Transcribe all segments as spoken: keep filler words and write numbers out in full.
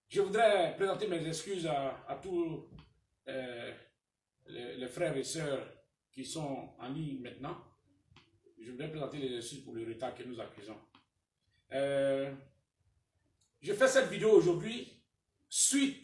Je voudrais présenter mes excuses à, à tous euh, les, les frères et sœurs qui sont en ligne maintenant. Je voudrais présenter les excuses pour le retard que nous accusons. Euh, je fais cette vidéo aujourd'hui suite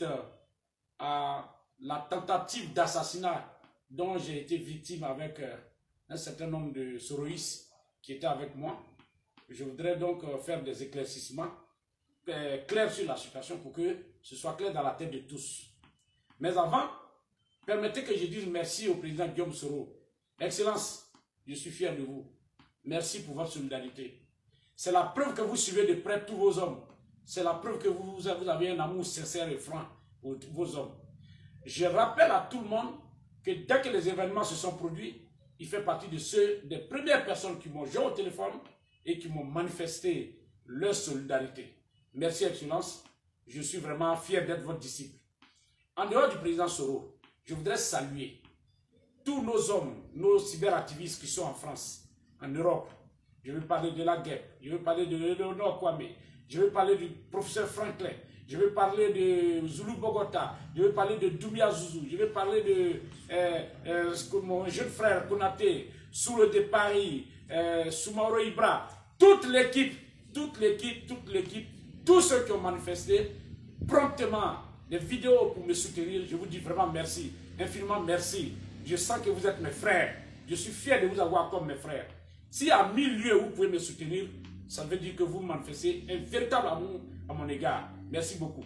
à la tentative d'assassinat dont j'ai été victime avec euh, un certain nombre de soroïstes qui étaient avec moi. Je voudrais donc euh, faire des éclaircissements euh, clairs sur la situation pour que ce soit clair dans la tête de tous. Mais avant, permettez que je dise merci au président Guillaume Soro. Excellence, je suis fier de vous. Merci pour votre solidarité. C'est la preuve que vous suivez de près tous vos hommes. C'est la preuve que vous, vous avez un amour sincère et franc pour vos hommes. Je rappelle à tout le monde que dès que les événements se sont produits, il fait partie de ceux, des premières personnes qui m'ont joué au téléphone et qui m'ont manifesté leur solidarité. Merci, Excellence. Je suis vraiment fier d'être votre disciple. En dehors du président Soro, je voudrais saluer tous nos hommes, nos cyberactivistes qui sont en France, en Europe. Je veux parler de la guerre, je veux parler de Léonore Kwame, je veux parler du professeur Franklin, je veux parler de Zulu Bogota, je veux parler de Doumbia Zouzou, je veux parler de euh, euh, mon jeune frère Konaté, Soule de Paris, euh, Soumaoro Ibra, toute l'équipe, toute l'équipe, toute l'équipe, tous ceux qui ont manifesté promptement des vidéos pour me soutenir. Je vous dis vraiment merci, infiniment merci. Je sens que vous êtes mes frères. Je suis fier de vous avoir comme mes frères. S'il y a mille lieux où vous pouvez me soutenir, ça veut dire que vous manifestez un véritable amour à mon égard. Merci beaucoup.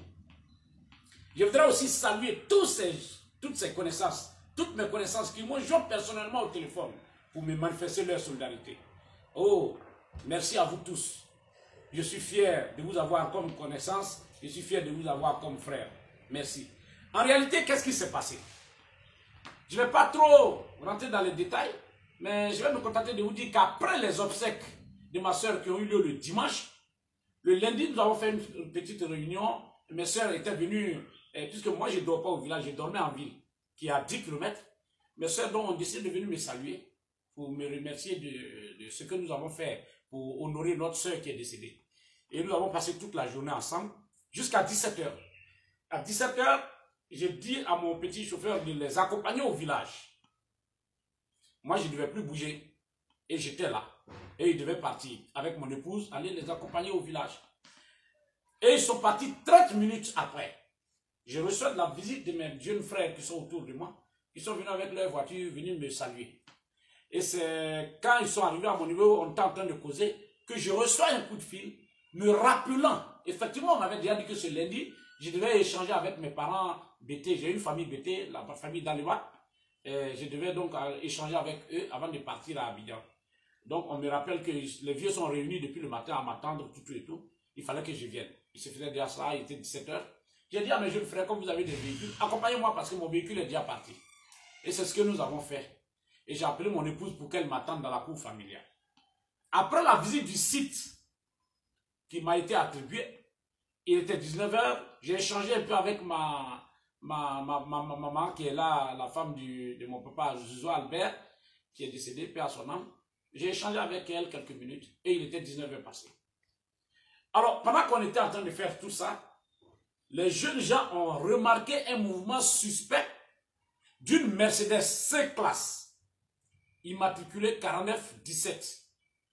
Je voudrais aussi saluer tous ces, toutes ces connaissances, toutes mes connaissances qui m'ont joint personnellement au téléphone pour me manifester leur solidarité. Oh, merci à vous tous. Je suis fier de vous avoir comme connaissance. Je suis fier de vous avoir comme frère. Merci. En réalité, qu'est-ce qui s'est passé? Je ne vais pas trop rentrer dans les détails, mais je vais me contenter de vous dire qu'après les obsèques de ma soeur qui ont eu lieu le dimanche, le lundi, nous avons fait une petite réunion. Mes soeurs étaient venues, eh, puisque moi je ne dors pas au village, je dormais en ville, qui est à dix kilomètres. Mes soeurs donc ont décidé de venir me saluer pour me remercier de, de ce que nous avons fait pour honorer notre soeur qui est décédée. Et nous avons passé toute la journée ensemble jusqu'à dix-sept heures. À dix-sept heures, j'ai dit à mon petit chauffeur de les accompagner au village. Moi, je ne devais plus bouger. Et j'étais là. Et ils devaient partir avec mon épouse, aller les accompagner au village. Et ils sont partis trente minutes après. Je reçois de la visite de mes jeunes frères qui sont autour de moi, qui sont venus avec leur voiture, venus me saluer. Et c'est quand ils sont arrivés à mon niveau, on était en train de causer, que je reçois un coup de fil, me rappelant. Effectivement, on m'avait déjà dit que ce lundi, je devais échanger avec mes parents B T. J'ai une famille B T, la famille d'Aliwa. Je devais donc échanger avec eux avant de partir à Abidjan. Donc, on me rappelle que les vieux sont réunis depuis le matin à m'attendre, tout, tout et tout. Il fallait que je vienne. Il se faisait déjà ça, il était dix-sept heures. J'ai dit à mes jeunes frères, comme vous avez des véhicules, accompagnez-moi parce que mon véhicule est déjà parti. Et c'est ce que nous avons fait. Et j'ai appelé mon épouse pour qu'elle m'attende dans la cour familiale. Après la visite du site qui m'a été attribuée, il était dix-neuf heures, j'ai échangé un peu avec ma, ma, ma, ma, ma maman qui est là, la femme du, de mon papa, Josué Albert, qui est décédé, paix à son âme. J'ai échangé avec elle quelques minutes et il était dix-neuf heures passées. Alors, pendant qu'on était en train de faire tout ça, les jeunes gens ont remarqué un mouvement suspect d'une Mercedes C-Classe, immatriculée quarante-neuf dix-sept,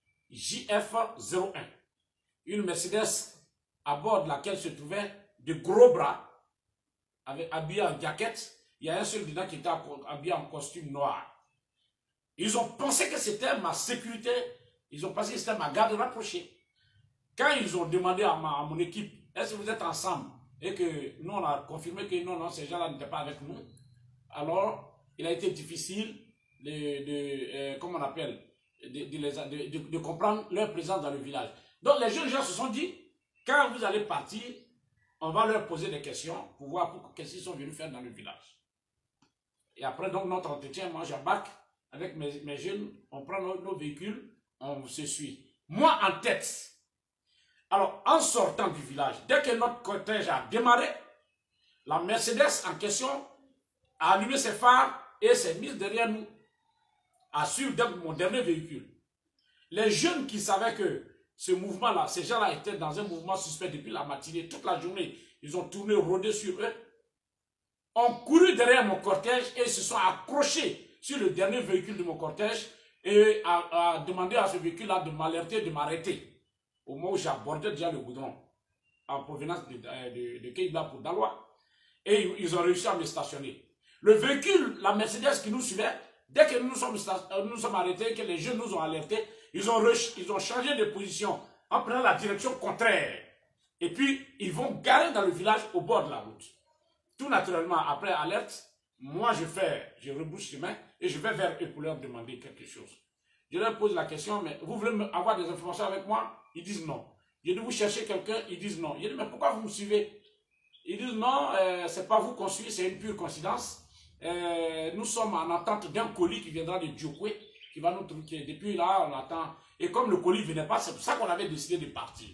J F zéro un. Une Mercedes à bord de laquelle se trouvaient de gros bras, avec, habillés en jaquette. Il y a un seul dedans qui était habillé en costume noir. Ils ont pensé que c'était ma sécurité. Ils ont pensé que c'était ma garde rapprochée. Quand ils ont demandé à, ma, à mon équipe, est-ce que vous êtes ensemble? Et que nous, on a confirmé que non, non, ces gens-là n'étaient pas avec nous. Alors, il a été difficile de, de euh, comment on appelle, de, de, de, de, de comprendre leur présence dans le village. Donc, les jeunes gens se sont dit, quand vous allez partir, on va leur poser des questions pour voir qu'est-ce qu'ils sont venus faire dans le village. Et après, donc, notre entretien, moi, j'embarque avec mes, mes jeunes, on prend nos, nos véhicules, on se suit. Moi, en tête. Alors, en sortant du village, dès que notre cortège a démarré, la Mercedes en question a allumé ses phares et s'est mise derrière nous, à suivre mon dernier véhicule. Les jeunes qui savaient que ce mouvement-là, ces gens-là étaient dans un mouvement suspect depuis la matinée, toute la journée. Ils ont tourné, rôdé sur eux, ont couru derrière mon cortège et se sont accrochés sur le dernier véhicule de mon cortège et a, a demandé à ce véhicule-là de m'alerter, de m'arrêter. Au moment où j'abordais déjà le goudron, en provenance de, de, de Keïba pour Daloa. Et ils ont réussi à me stationner. Le véhicule, la Mercedes qui nous suivait, dès que nous nous sommes, nous sommes arrêtés, que les jeunes nous ont alertés, ils ont, ils ont changé de position en prenant la direction contraire. Et puis, ils vont garer dans le village au bord de la route. Tout naturellement, après alerte, moi je fais, je rebouche chemin et je vais vers eux pour leur demander quelque chose. Je leur pose la question, mais vous voulez avoir des informations avec moi? Ils disent non. Je dis, vous cherchez quelqu'un? Ils disent non. Je dis, mais pourquoi vous me suivez? Ils disent non, euh, c'est pas vous qu'on suit, c'est une pure coïncidence. Euh, nous sommes en attente d'un colis qui viendra de Djokwe, qui va nous truquer. Depuis là, on attend. Et comme le colis ne venait pas, c'est pour ça qu'on avait décidé de partir.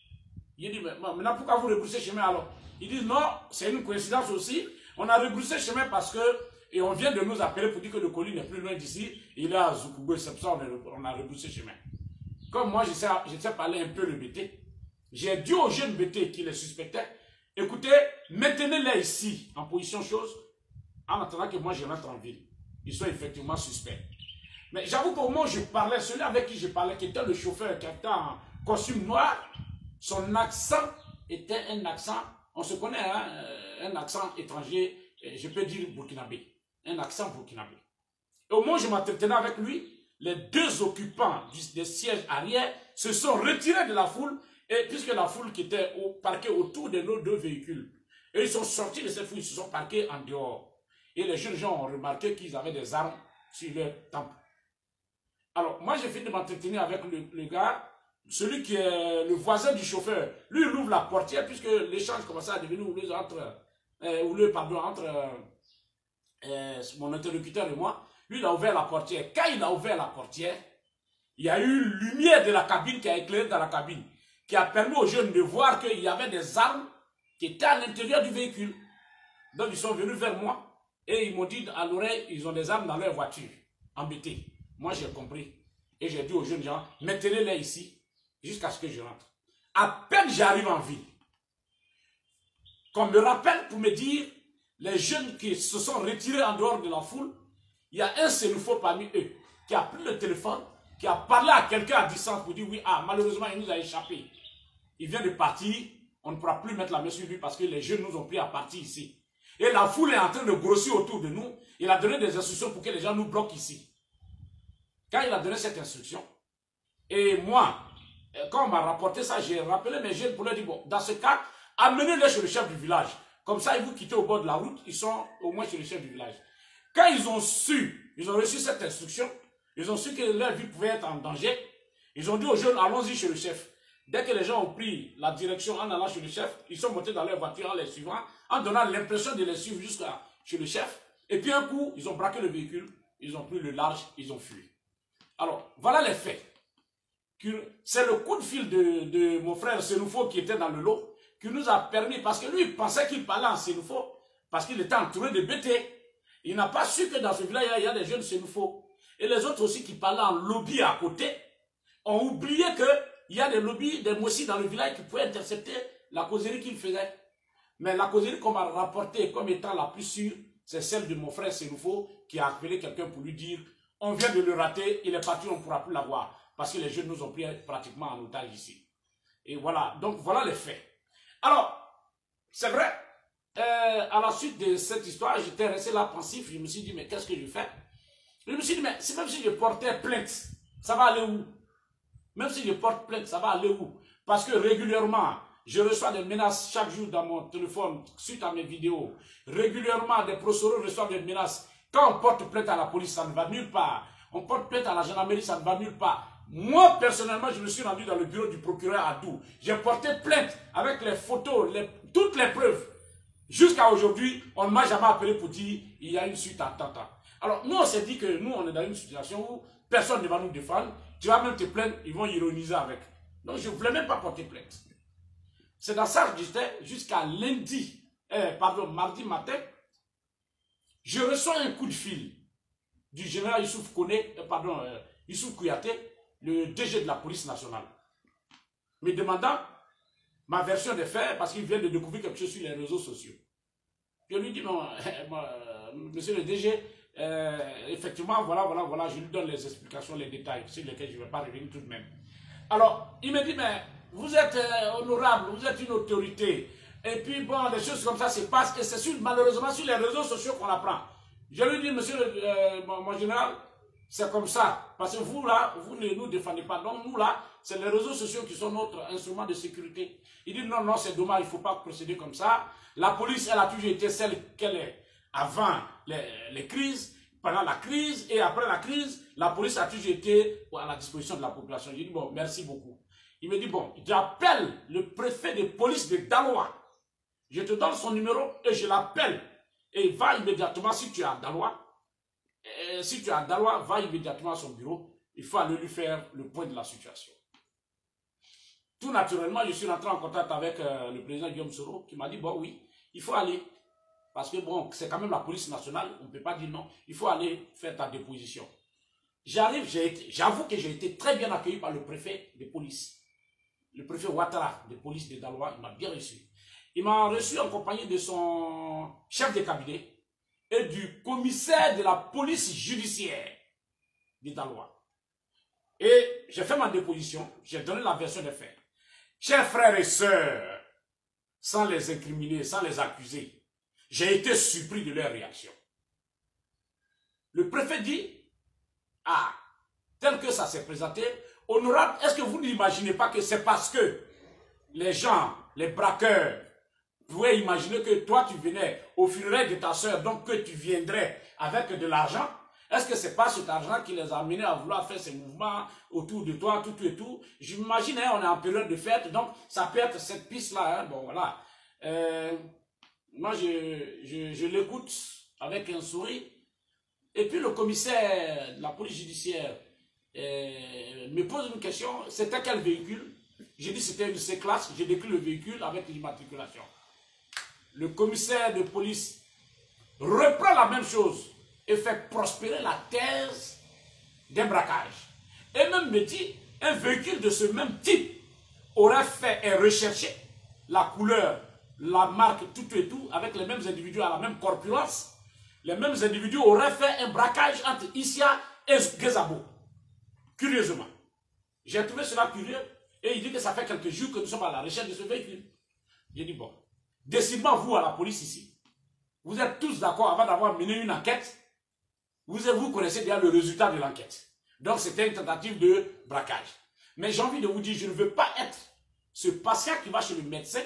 Il dit, mais maintenant, pourquoi vous rebroussez chemin alors? Ils disent, non, c'est une coïncidence aussi. On a rebroussé chemin parce que, et on vient de nous appeler pour dire que le colis n'est plus loin d'ici. Il est à Zoukougou, c'est pour ça qu'on a rebroussé chemin. Comme moi, je sais, je sais parler un peu le B T, j'ai dit aux jeunes B T qui les suspectaient, écoutez, maintenez-les ici, en position chose, en attendant que moi je rentre en ville. Ils sont effectivement suspects. Mais j'avoue qu'au moment où je parlais, celui avec qui je parlais, qui était le chauffeur, qui était en costume noir, son accent était un accent, on se connaît, hein, un accent étranger, je peux dire burkinabé, un accent burkinabé. Et au moment où je m'entretenais avec lui, les deux occupants des sièges arrière se sont retirés de la foule, et puisque la foule qui était au, parquée autour de nos deux véhicules, et ils sont sortis de cette foule, ils se sont parqués en dehors. Et les jeunes gens ont remarqué qu'ils avaient des armes sur leur temple. Alors, moi, j'ai fini de m'entretenir avec le, le gars, celui qui est le voisin du chauffeur. Lui, il ouvre la portière, puisque l'échange commençait à devenir houleux entre, euh, houleux, pardon, entre euh, euh, mon interlocuteur et moi. Lui, il a ouvert la portière. Quand il a ouvert la portière, il y a eu une lumière de la cabine qui a éclairé dans la cabine, qui a permis aux jeunes de voir qu'il y avait des armes qui étaient à l'intérieur du véhicule. Donc, ils sont venus vers moi. Et ils m'ont dit à l'oreille, ils ont des armes dans leur voiture, embêtés. Moi, j'ai compris. Et j'ai dit aux jeunes gens, mettez-les ici, jusqu'à ce que je rentre. À peine j'arrive en ville, qu'on me rappelle pour me dire, les jeunes qui se sont retirés en dehors de la foule, il y a un sénoufo parmi eux, qui a pris le téléphone, qui a parlé à quelqu'un à distance pour dire, oui, ah, malheureusement, il nous a échappé. Il vient de partir, on ne pourra plus mettre la main sur lui parce que les jeunes nous ont pris à partir ici. Et la foule est en train de grossir autour de nous. Il a donné des instructions pour que les gens nous bloquent ici. Quand il a donné cette instruction, et moi, quand on m'a rapporté ça, j'ai rappelé mes jeunes pour leur dire, bon, dans ce cas, amenez-les chez le chef du village. Comme ça, ils vous quittent au bord de la route, ils sont au moins chez le chef du village. Quand ils ont su, ils ont reçu cette instruction, ils ont su que leur vie pouvait être en danger, ils ont dit aux jeunes, allons-y chez le chef. Dès que les gens ont pris la direction en allant chez le chef, ils sont montés dans leur voiture en les suivant, en donnant l'impression de les suivre jusqu'à chez le chef. Et puis un coup, ils ont braqué le véhicule, ils ont pris le large, ils ont fui. Alors, voilà les faits. C'est le coup de fil de, de mon frère Sénoufo qui était dans le lot, qui nous a permis, parce que lui, il pensait qu'il parlait en Sénoufo, parce qu'il était entouré de B T. Il n'a pas su que dans ce village, il y a des jeunes Sénoufo. Et les autres aussi qui parlaient en lobby à côté, ont oublié que il y a des lobbies, des moussis dans le village qui pouvaient intercepter la causerie qu'il faisait. Mais la causerie qu'on m'a rapportée comme étant la plus sûre, c'est celle de mon frère Sénoufo qui a appelé quelqu'un pour lui dire « On vient de le rater, il est parti, on ne pourra plus l'avoir. » Parce que les jeunes nous ont pris pratiquement en otage ici. Et voilà, donc voilà les faits. Alors, c'est vrai, euh, à la suite de cette histoire, j'étais resté là pensif, je me suis dit « Mais qu'est-ce que je fais ?» Je me suis dit « Mais si même si je portais plainte, ça va aller où ?» Même si je porte plainte, ça va aller où? Parce que régulièrement, je reçois des menaces chaque jour dans mon téléphone suite à mes vidéos. Régulièrement, des procureurs reçoivent des menaces. Quand on porte plainte à la police, ça ne va nulle part. On porte plainte à la gendarmerie, ça ne va nulle part. Moi, personnellement, je me suis rendu dans le bureau du procureur à Dou. J'ai porté plainte avec les photos, les, toutes les preuves. Jusqu'à aujourd'hui, on ne m'a jamais appelé pour dire il y a une suite à tant. Alors, nous, on s'est dit que nous, on est dans une situation où personne ne va nous défendre. Tu vas même te plaindre, ils vont ironiser avec. Donc, je ne voulais même pas porter plainte. C'est dans ça que j'étais jusqu'à lundi, euh, pardon, mardi matin. Je reçois un coup de fil du général Youssouf Kone, euh, pardon, euh, Youssouf Kouyaté, le D G de la police nationale. me demandant ma version des faits parce qu'il vient de découvrir quelque chose sur les réseaux sociaux. Je lui dis, non, euh, monsieur le D G, euh, effectivement, voilà, voilà, voilà, je lui donne les explications, les détails sur lesquels je ne vais pas revenir tout de même. Alors, il me dit, mais vous êtes euh, honorable, vous êtes une autorité. Et puis, bon, des choses comme ça se passent et c'est malheureusement sur les réseaux sociaux qu'on apprend. Je lui dis, monsieur le, euh, mon, mon général, c'est comme ça. Parce que vous, là, vous ne nous défendez pas. Donc, nous, là, c'est les réseaux sociaux qui sont notre instrument de sécurité. Il dit, non, non, c'est dommage, il ne faut pas procéder comme ça. La police, elle a toujours été celle qu'elle est avant les, les crises, pendant la crise et après la crise. La police a toujours été à la disposition de la population. Je dis, bon, merci beaucoup. Il me dit, bon, j'appelle le préfet de police de Daloa. Je te donne son numéro et je l'appelle. Et va immédiatement, si tu es à Daloa, et si tu es à Daloa, va immédiatement à son bureau. Il faut aller lui faire le point de la situation. Tout naturellement, je suis rentré en contact avec euh, le président Guillaume Soro qui m'a dit, bon oui, il faut aller. Parce que bon, c'est quand même la police nationale, on ne peut pas dire non. Il faut aller faire ta déposition. J'arrive, j'avoue que j'ai été très bien accueilli par le préfet de police. Le préfet Ouattara de police de Daloa, il m'a bien reçu. Il m'a reçu en compagnie de son chef de cabinet et du commissaire de la police judiciaire de Daloa. Et j'ai fait ma déposition, j'ai donné la version des faits. Chers frères et sœurs, sans les incriminer, sans les accuser, j'ai été surpris de leur réaction. Le préfet dit, ah, tel que ça s'est présenté, honorable, est-ce que vous n'imaginez pas que c'est parce que les gens, les braqueurs, pouvaient imaginer que toi tu venais au funérailles de ta sœur, donc que tu viendrais avec de l'argent? Est-ce que c'est pas cet argent qui les a amenés à vouloir faire ces mouvements autour de toi, tout, tout et tout? J'imagine, hein, on est en période de fête, donc ça peut être cette piste-là. Hein, bon, voilà. Euh, moi, je, je, je l'écoute avec un sourire. Et puis le commissaire de la police judiciaire euh, me pose une question. C'était quel véhicule? J'ai dit c'était une C-Class. J'ai décrit le véhicule avec l'immatriculation. Le commissaire de police reprend la même chose et fait prospérer la thèse d'un braquage. Et même me dit, un véhicule de ce même type aurait fait et recherché la couleur, la marque, tout et tout, avec les mêmes individus à la même corpulence. Les mêmes individus auraient fait un braquage entre Issia et Gezabo. Curieusement. J'ai trouvé cela curieux et il dit que ça fait quelques jours que nous sommes à la recherche de ce véhicule. J'ai dit, bon, décidément, vous à la police ici, vous êtes tous d'accord avant d'avoir mené une enquête. Vous, vous connaissez déjà le résultat de l'enquête. Donc, c'était une tentative de braquage. Mais j'ai envie de vous dire, je ne veux pas être ce patient qui va chez le médecin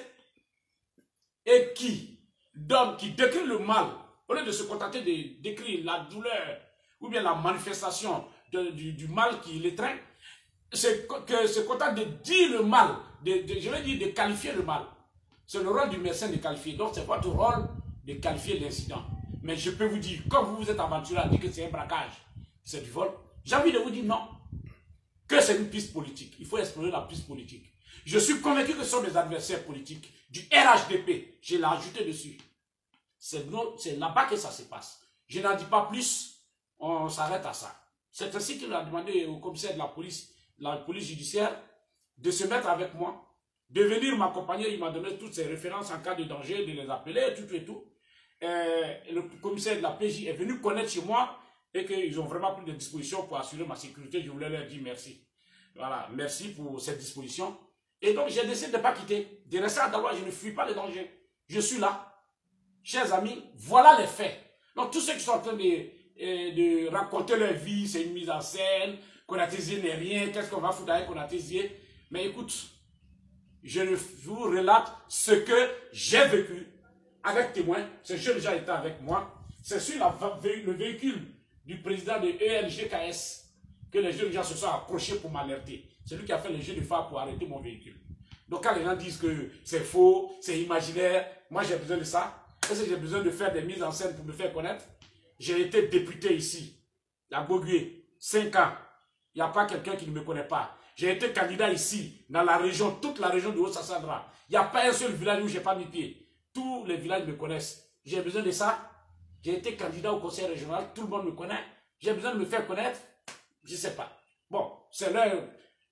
et qui donne, qui décrit le mal, au lieu de se contenter de décrire la douleur ou bien la manifestation de, du, du mal qui l'étreint, c'est que se contente de dire le mal, de, de, je vais dire de qualifier le mal. C'est le rôle du médecin de qualifier. Donc, c'est votre rôle de qualifier l'incident. Mais je peux vous dire, comme vous vous êtes aventuré à dire que c'est un braquage, c'est du vol, j'ai envie de vous dire non. Que c'est une piste politique. Il faut explorer la piste politique. Je suis convaincu que ce sont des adversaires politiques du R H D P. Je l'ai ajouté dessus. C'est là-bas que ça se passe. Je n'en dis pas plus. On s'arrête à ça. C'est ainsi qu'il a demandé au commissaire de la police, la police judiciaire, de se mettre avec moi, de venir m'accompagner. Il m'a donné toutes ses références en cas de danger, de les appeler, tout et tout. Euh, le commissaire de la P J est venu connaître chez moi et qu'ils ont vraiment pris des dispositions pour assurer ma sécurité. Je voulais leur dire merci. Voilà, merci pour cette disposition. Et donc, j'ai décidé de ne pas quitter, de rester à Daloa. Je ne fuis pas les dangers. Je suis là. Chers amis, voilà les faits. Donc, tous ceux qui sont en train de, de raconter leur vie, c'est une mise en scène, Konaté-Zié n'est rien, qu'est-ce qu'on va foutre avec Konaté-Zié? Mais écoute, je vous relate ce que j'ai vécu avec témoins. Ces jeunes gens étaient avec moi. C'est sur la, le véhicule du président de E N G K S que les jeunes gens se sont approchés pour m'alerter. C'est lui qui a fait le jeu de phare pour arrêter mon véhicule. Donc quand les gens disent que c'est faux, c'est imaginaire, moi j'ai besoin de ça. Est-ce que j'ai besoin de faire des mises en scène pour me faire connaître? J'ai été député ici, à Bogué, cinq ans. Il n'y a pas quelqu'un qui ne me connaît pas. J'ai été candidat ici, dans la région, toute la région de Haut-Sassandra. Il n'y a pas un seul village où je n'ai pas mis pied. Tous les villages me connaissent. J'ai besoin de ça. J'ai été candidat au conseil régional, tout le monde me connaît. J'ai besoin de me faire connaître. Je ne sais pas. Bon, c'est leur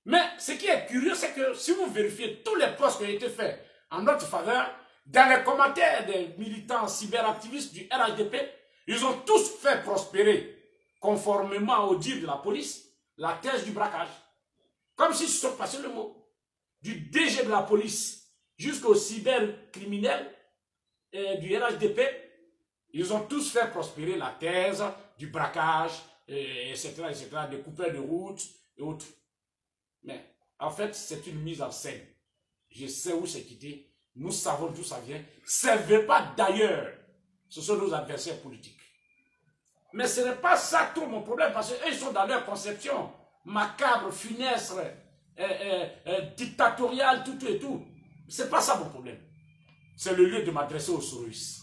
Mais ce qui est curieux, c'est que si vous vérifiez tous les posts qui ont été faits en notre faveur, dans les commentaires des militants cyberactivistes du R H D P, ils ont tous fait prospérer, conformément au dire de la police, la thèse du braquage. Comme s'ils se sont passés le mot. Du D G de la police jusqu'au cybercriminel euh, du R H D P, ils ont tous fait prospérer la thèse du braquage, et, et cetera, et cetera, des coupeurs de route et autres. Mais en fait, c'est une mise en scène. Je sais où c'est quitté. Nous savons d'où ça vient. Ce n'est pas d'ailleurs. Ce sont nos adversaires politiques. Mais ce n'est pas ça tout mon problème, parce qu'eux, ils sont dans leur conception macabre, funeste, euh, euh, euh, dictatoriale, tout, tout et tout. Ce n'est pas ça mon problème. C'est le lieu de m'adresser aux souristes.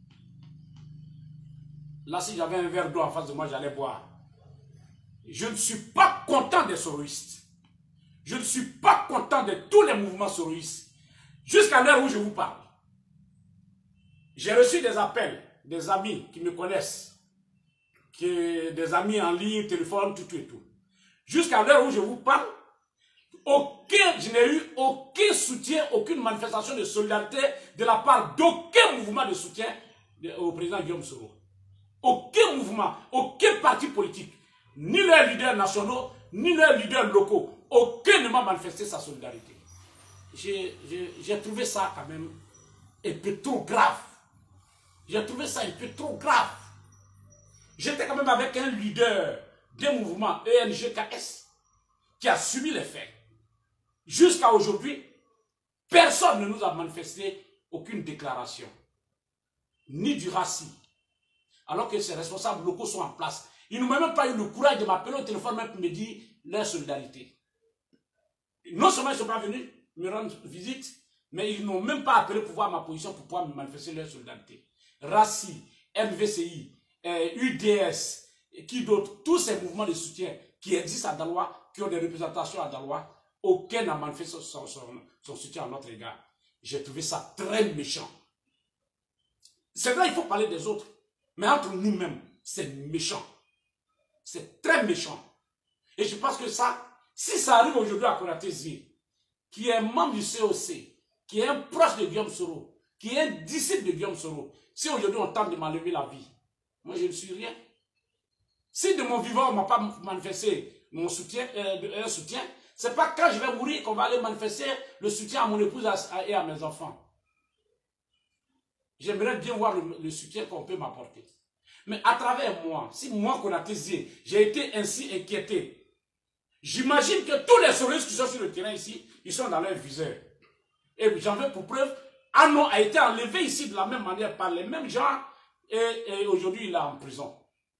Là, si j'avais un verre d'eau en face de moi, j'allais boire. Je ne suis pas content des souristes. Je ne suis pas content de tous les mouvements souristes. Jusqu'à l'heure où je vous parle. J'ai reçu des appels, des amis qui me connaissent, qui, des amis en ligne, téléphone, tout, tout et tout. Jusqu'à l'heure où je vous parle, aucun, je n'ai eu aucun soutien, aucune manifestation de solidarité de la part d'aucun mouvement de soutien au président Guillaume Soro. Aucun mouvement, aucun parti politique, ni leurs leaders nationaux, ni leurs leaders locaux, aucun ne m'a manifesté sa solidarité. J'ai trouvé ça quand même un peu trop grave. J'ai trouvé ça un peu trop grave. J'étais quand même avec un leader des mouvements E N G K S qui a subi les faits. Jusqu'à aujourd'hui, personne ne nous a manifesté aucune déclaration, ni du R A C I, alors que ces responsables locaux sont en place. Ils n'ont même pas eu le courage de m'appeler au téléphone même pour me dire leur solidarité. Non seulement ils ne sont pas venus me rendre visite, mais ils n'ont même pas appelé pour voir ma position, pour pouvoir me manifester leur solidarité. R A C I, M V C I, euh, U D S, et qui d'autres, tous ces mouvements de soutien qui existent à Daloa, qui ont des représentations à Daloa, aucun n'a manifesté son, son, son soutien à notre égard. J'ai trouvé ça très méchant. C'est vrai, il faut parler des autres, mais entre nous-mêmes, c'est méchant. C'est très méchant. Et je pense que ça, si ça arrive aujourd'hui à Konaté Zé, qui est membre du C O C, qui est un proche de Guillaume Soro, qui est un disciple de Guillaume Soro, si aujourd'hui on tente de m'enlever la vie, moi je ne suis rien. Si de mon vivant on ne m'a pas manifesté mon soutien, euh, un soutien, ce n'est pas quand je vais mourir qu'on va aller manifester le soutien à mon épouse et à mes enfants. J'aimerais bien voir le, le soutien qu'on peut m'apporter. Mais à travers moi, si moi, Konaté Zé, j'ai été ainsi inquiété, j'imagine que tous les souristes qui sont sur le terrain ici, ils sont dans leur viseur. Et j'en veux pour preuve, Anon a été enlevé ici de la même manière par les mêmes gens, et, et aujourd'hui il est en prison.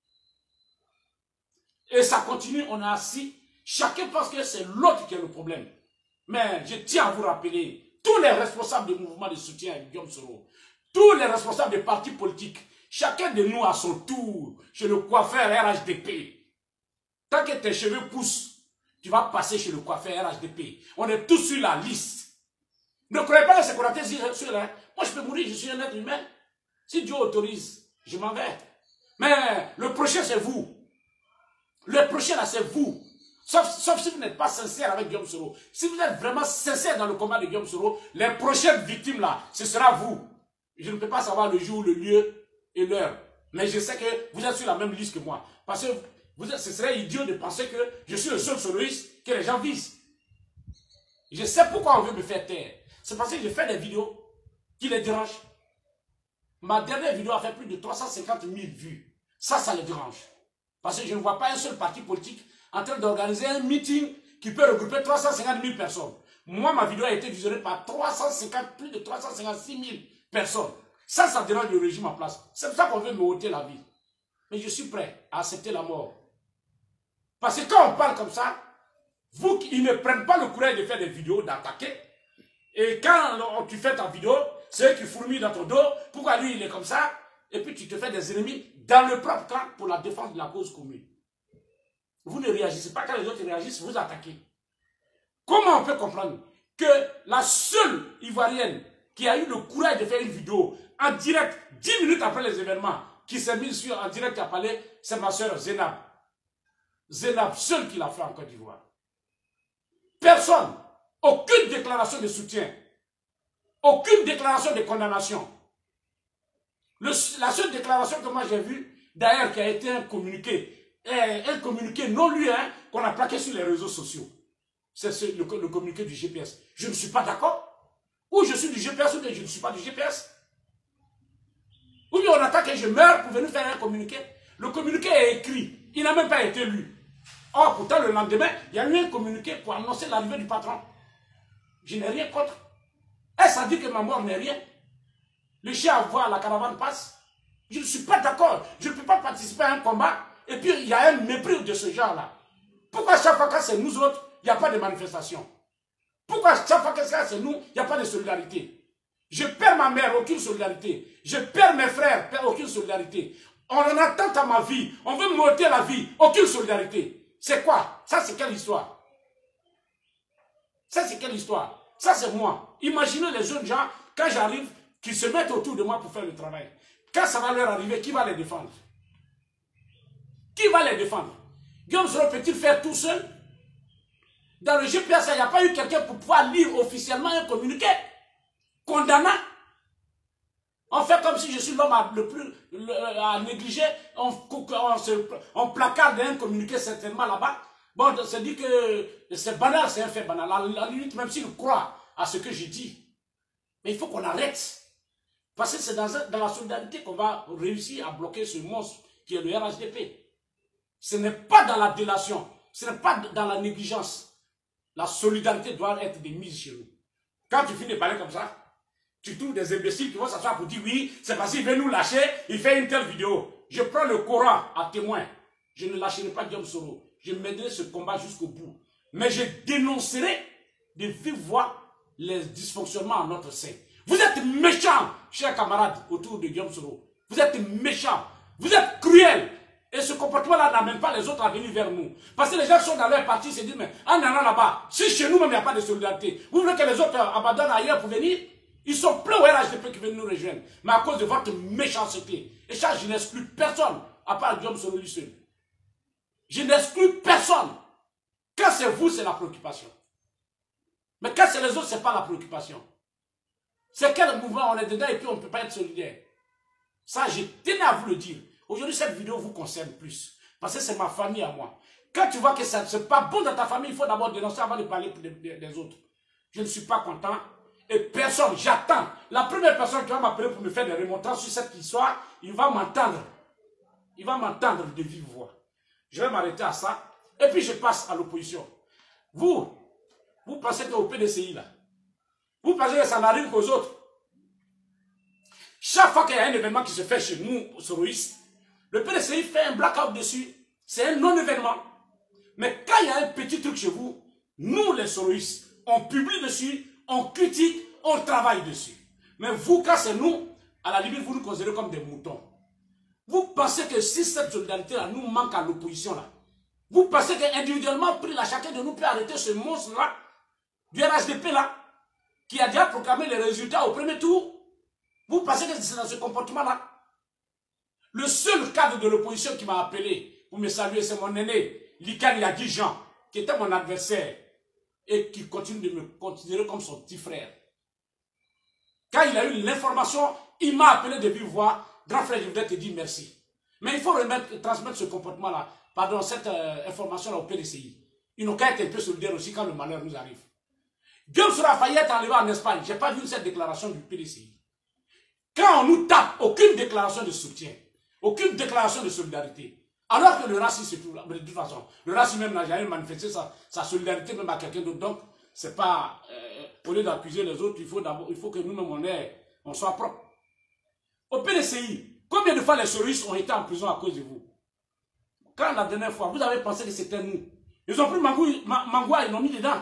Et ça continue, on est assis, chacun pense que c'est l'autre qui est le problème. Mais je tiens à vous rappeler, tous les responsables du mouvement de soutien à Guillaume Soro, tous les responsables des partis politiques, chacun de nous à son tour, chez le coiffeur R H D P. Tant que tes cheveux poussent, tu vas passer chez le coiffeur R H D P. On est tous sur la liste. Ne croyez pas que c'est Konaté Zé sur là. Moi, je peux mourir, je suis un être humain. Si Dieu autorise, je m'en vais. Mais le prochain, c'est vous. Le prochain, là, c'est vous. Sauf, sauf si vous n'êtes pas sincère avec Guillaume Soro. Si vous êtes vraiment sincère dans le combat de Guillaume Soro, les prochaines victimes, là, ce sera vous. Je ne peux pas savoir le jour, le lieu et l'heure. Mais je sais que vous êtes sur la même liste que moi. Parce que vous êtes, ce serait idiot de penser que je suis le seul soloiste que les gens visent. Je sais pourquoi on veut me faire taire. C'est parce que je fais des vidéos qui les dérangent. Ma dernière vidéo a fait plus de trois cent cinquante mille vues. Ça, ça les dérange. Parce que je ne vois pas un seul parti politique en train d'organiser un meeting qui peut regrouper trois cent cinquante mille personnes. Moi, ma vidéo a été visionnée par trois cent cinquante, plus de trois cent cinquante-six mille personnes. Ça, ça dérange le régime en place. C'est pour ça qu'on veut me ôter la vie. Mais je suis prêt à accepter la mort. Parce que quand on parle comme ça, vous, ils ne prennent pas le courage de faire des vidéos, d'attaquer. Et quand tu fais ta vidéo, c'est eux qui fourmillent dans ton dos. Pourquoi lui, il est comme ça? Et puis tu te fais des ennemis dans le propre camp pour la défense de la cause commune. Vous ne réagissez pas. Quand les autres réagissent, vous attaquez. Comment on peut comprendre que la seule Ivoirienne qui a eu le courage de faire une vidéo en direct, dix minutes après les événements, qui s'est mise sur en direct à parler, c'est ma soeur Zénab. Zénab, seule qui l'a fait en Côte d'Ivoire. personne, aucune déclaration de soutien, aucune déclaration de condamnation. Le, la seule déclaration que moi j'ai vue, d'ailleurs qui a été un communiqué, un communiqué non lu, hein, qu'on a plaqué sur les réseaux sociaux. C'est le, le communiqué du G P S. Je ne suis pas d'accord. Ou je suis du G P S ou bien je ne suis pas du G P S. Ou bien on attend que je meure pour venir faire un communiqué. Le communiqué est écrit. Il n'a même pas été lu. Or, pourtant, le lendemain, il y a eu un communiqué pour annoncer l'arrivée du patron. Je n'ai rien contre. Est-ce à dire que ma mort n'est rien? Le chien à voir, la caravane passe. Je ne suis pas d'accord. Je ne peux pas participer à un combat. Et puis, il y a un mépris de ce genre-là. Pourquoi chaque fois que c'est nous autres, il n'y a pas de manifestation? Pourquoi chaque fois que c'est nous, il n'y a pas de solidarité? Je perds ma mère, aucune solidarité. Je perds mes frères, aucune solidarité. On en attend à ma vie. On veut m'ôter la vie, aucune solidarité. C'est quoi? Ça, c'est quelle histoire? Ça, c'est quelle histoire? Ça, c'est moi. Imaginez les jeunes gens, quand j'arrive, qui se mettent autour de moi pour faire le travail. Quand ça va leur arriver, qui va les défendre? Qui va les défendre? Guillaume Soro peut-il faire tout seul? Dans le G P S, il n'y a pas eu quelqu'un pour pouvoir lire officiellement un communiqué condamnant. On fait comme si je suis l'homme le plus le, à négliger. On, on, se, on placarde un communiqué certainement là-bas. Bon, c'est dit que c'est banal, c'est un fait banal. À la limite, même s'il croit à ce que j'ai dit. Mais il faut qu'on arrête. Parce que c'est dans, dans la solidarité qu'on va réussir à bloquer ce monstre qui est le R H D P. Ce n'est pas dans la délation. Ce n'est pas dans la négligence. La solidarité doit être des mises chez nous. Quand tu finis de parler comme ça, tu trouves des imbéciles qui vont s'asseoir pour dire oui, c'est parce qu'il veut nous lâcher, il fait une telle vidéo. Je prends le Coran à témoin. Je ne lâcherai pas Guillaume Soro. Je mènerai ce combat jusqu'au bout. Mais je dénoncerai de vive voix les dysfonctionnements à notre sein. Vous êtes méchants, chers camarades, autour de Guillaume Soro. Vous êtes méchants. Vous êtes cruels. Et ce comportement-là n'amène pas les autres à venir vers nous. Parce que les gens sont dans leur parti, ils se disent, mais en allant là-bas, si chez nous-mêmes il n'y a pas de solidarité, vous voulez que les autres abandonnent ailleurs pour venir? Ils sont pleins au R H D P qui viennent nous rejoindre. Mais à cause de votre méchanceté. Et ça, je n'exclus personne, à part Guillaume Soro lui seul. Je n'exclus personne. Quand c'est vous, c'est la préoccupation. Mais quand c'est les autres, ce n'est pas la préoccupation. C'est quel mouvement on est dedans et puis on ne peut pas être solidaire. Ça, je tenais à vous le dire. Aujourd'hui, cette vidéo vous concerne plus. Parce que c'est ma famille à moi. Quand tu vois que ce n'est pas bon dans ta famille, il faut d'abord dénoncer avant de parler des, des, des autres. Je ne suis pas content. Et personne, j'attends. La première personne qui va m'appeler pour me faire des remontrances sur cette histoire, il va m'entendre. Il va m'entendre de vive voix. Je vais m'arrêter à ça. Et puis je passe à l'opposition. Vous, vous pensez qu'au P D C I, là, vous pensez que ça n'arrive qu'aux autres. Chaque fois qu'il y a un événement qui se fait chez nous, soroïstes, le P D C I fait un blackout dessus. C'est un non-événement. Mais quand il y a un petit truc chez vous, nous les soroïstes, on publie dessus, on critique, on travaille dessus. Mais vous, quand c'est nous, à la limite, vous nous considérez comme des moutons. Vous pensez que si cette solidarité-là nous manque à l'opposition, là, vous pensez qu'individuellement, pris là, chacun de nous peut arrêter ce monstre-là, du R H D P-là, qui a déjà proclamé les résultats au premier tour? Vous pensez que c'est dans ce comportement-là? Le seul cadre de l'opposition qui m'a appelé pour me saluer, c'est mon aîné, Likan Yadi Jean, qui était mon adversaire et qui continue de me considérer comme son petit frère. Quand il a eu l'information, il m'a appelé de vive voix. Grand frère, je voudrais te dire merci. Mais il faut remettre, transmettre ce comportement-là, pardon, cette euh, information-là au P D C I. Ils n'ont qu'à être un peu solidaires aussi quand le malheur nous arrive. Guillaume Soro a failli être enlevé en Espagne. Je n'ai pas vu cette déclaration du P D C I. Quand on nous tape, aucune déclaration de soutien, aucune déclaration de solidarité. Alors que le racisme, c'est tout là. Mais de toute façon, le racisme même n'a jamais manifesté sa, sa solidarité même à quelqu'un d'autre. Donc, c'est pas, euh, au lieu d'accuser les autres, il faut d'abord, il faut que nous-mêmes on, on soit propre. Au P D C I, combien de fois les soroïstes ont été en prison à cause de vous? Quand la dernière fois, vous avez pensé que c'était nous. Ils ont pris Mangoua, ils l'ont mis dedans.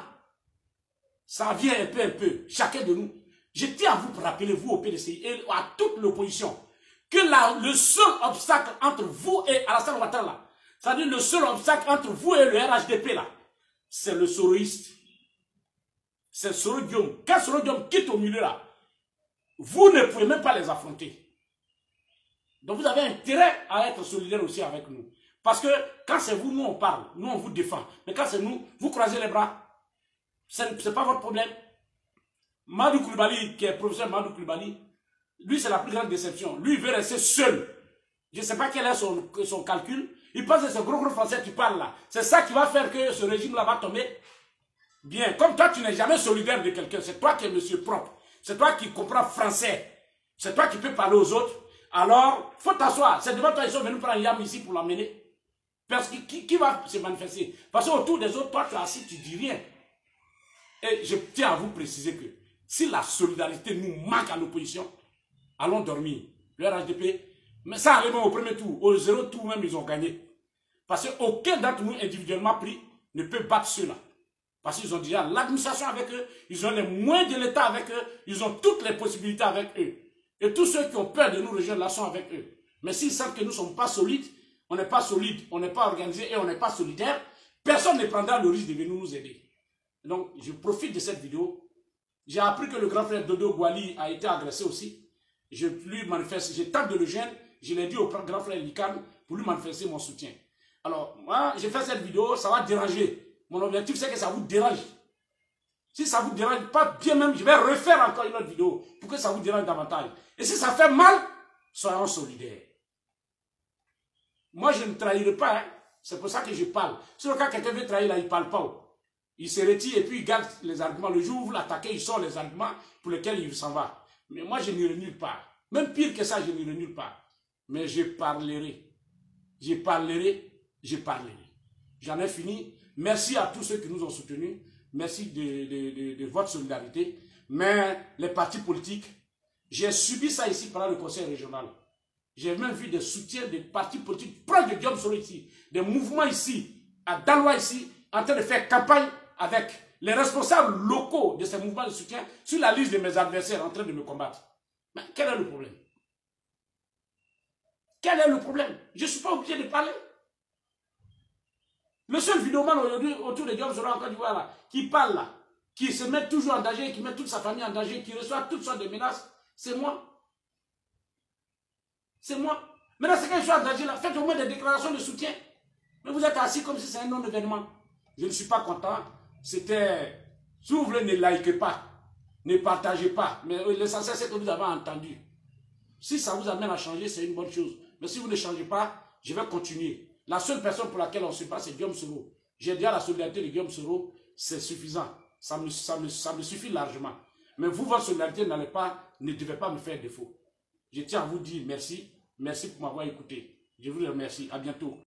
Ça vient un peu, un peu, chacun de nous. Je tiens à vous rappeler, vous au P D C I et à toute l'opposition, que la, le seul obstacle entre vous et Alassane Ouattara, c'est-à-dire le seul obstacle entre vous et le R H D P là, c'est le soroïste. C'est Soro Guillaume. Quand Soro Guillaume quitte au milieu là, vous ne pouvez même pas les affronter. Donc vous avez intérêt à être solidaire aussi avec nous. Parce que quand c'est vous, nous on parle, nous on vous défend. Mais quand c'est nous, vous croisez les bras. Ce n'est pas votre problème. Madou Koulibaly, qui est professeur Madou Koulibaly, lui, c'est la plus grande déception. Lui, il veut rester seul. Je ne sais pas quel est son, son calcul. Il pense que ce gros gros français que tu parles là, c'est ça qui va faire que ce régime-là va tomber. Bien, comme toi, tu n'es jamais solidaire de quelqu'un. C'est toi qui es monsieur propre. C'est toi qui comprends français. C'est toi qui peux parler aux autres. Alors, il faut t'asseoir. C'est devant toi, ils sont venus prendre Yam ici pour l'emmener. Parce que qui, qui va se manifester? Parce qu'autour des autres, toi, tu es assis, tu dis rien. Et je tiens à vous préciser que si la solidarité nous manque à l'opposition, allons dormir. Le R H D P, mais ça arrive au premier tour. Au zéro tour même, ils ont gagné. Parce qu'aucun d'entre nous, individuellement pris, ne peut battre ceux-là. Parce qu'ils ont déjà l'administration avec eux, ils ont les moyens de l'État avec eux, ils ont toutes les possibilités avec eux. Et tous ceux qui ont peur de nous rejoindre là sont avec eux. Mais s'ils savent que nous ne sommes pas solides, on n'est pas solide, on n'est pas organisé et on n'est pas solidaire, personne ne prendra le risque de venir nous aider. Donc, je profite de cette vidéo. J'ai appris que le grand frère Dodo Gwali a été agressé aussi. Je lui manifeste, je tente de le gêner. Je l'ai dit au grand frère Likan pour lui manifester mon soutien. Alors, moi, j'ai fait cette vidéo, ça va déranger. Mon objectif, c'est que ça vous dérange. Si ça vous dérange pas bien même, je vais refaire encore une autre vidéo pour que ça vous dérange davantage. Et si ça fait mal, soyons solidaires. Moi, je ne trahirai pas. Hein. C'est pour ça que je parle. Si le cas quelqu'un veut trahir, là, il ne parle pas. Il se retire et puis il garde les arguments. Le jour où vous l'attaquez, il sort les arguments pour lesquels il s'en va. Mais moi, je n'irai nulle part. Même pire que ça, je n'irai nulle part. Mais je parlerai. Je parlerai. Je parlerai. J'en ai fini. Merci à tous ceux qui nous ont soutenus. Merci de, de, de, de votre solidarité. Mais les partis politiques, j'ai subi ça ici pendant le conseil régional. J'ai même vu des soutiens des partis politiques proches de Guillaume Soro ici, des mouvements ici, à Daloa ici, en train de faire campagne avec les responsables locaux de ces mouvements de soutien sur la liste de mes adversaires en train de me combattre. Mais quel est le problème? Quel est le problème? Je ne suis pas obligé de parler. Le seul vidéoman aujourd'hui autour de Guillaume Soro en Côte d'Ivoire là, qui parle là, qui se met toujours en danger, qui met toute sa famille en danger, qui reçoit toutes sortes de menaces, c'est moi. C'est moi. Maintenant, c'est quand je suis en danger là, faites au moins des déclarations de soutien. Mais vous êtes assis comme si c'est un non-événement. Je ne suis pas content. C'était, si vous voulez, ne likez pas, ne partagez pas. Mais l'essentiel, c'est que vous avez entendu. Si ça vous amène à changer, c'est une bonne chose. Mais si vous ne changez pas, je vais continuer. La seule personne pour laquelle on se bat, c'est Guillaume Soro. J'ai dit à la solidarité de Guillaume Soro, c'est suffisant. Ça me, ça, me, ça me suffit largement. Mais vous, votre solidarité n'allez pas, ne devez pas me faire défaut. Je tiens à vous dire merci. Merci pour m'avoir écouté. Je vous remercie. À bientôt.